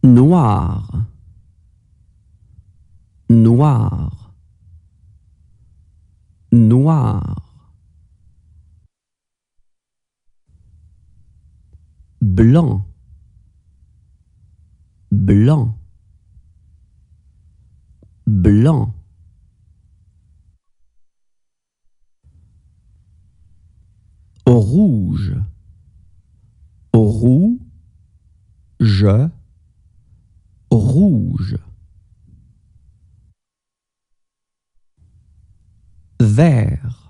noir, noir, noir. Blanc, blanc, blanc. Rouge, rouge, rouge. Vert,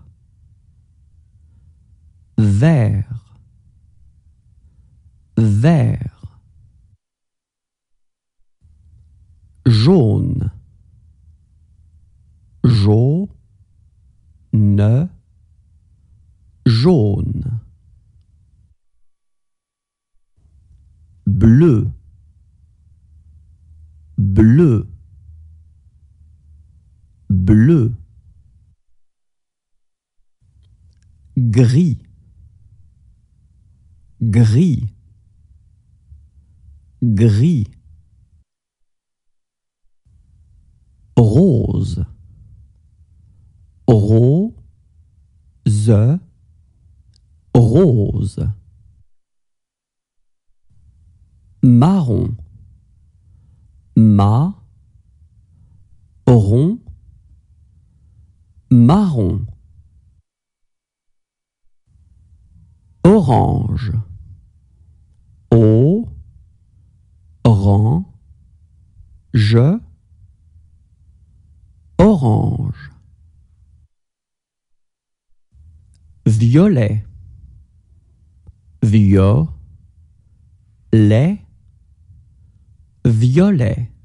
vert, vert. Jaune, jaune, jaune. Bleu, bleu, bleu. Gris, gris, gris. Rose, rose, rose. Marron, marron, marron. Orange, orange, orange. Violet, violet, violet.